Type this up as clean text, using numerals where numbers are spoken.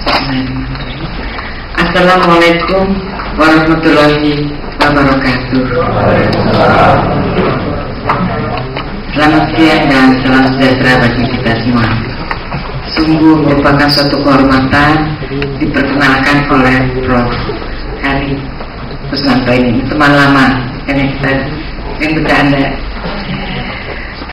Assalamualaikum warahmatullahi wabarakatuh. Selamat siang dan salam sejahtera bagi kita semua. Sungguh merupakan suatu kehormatan diperkenalkan oleh Prof. Hari Kusnanto ini, teman lama yang bercanda.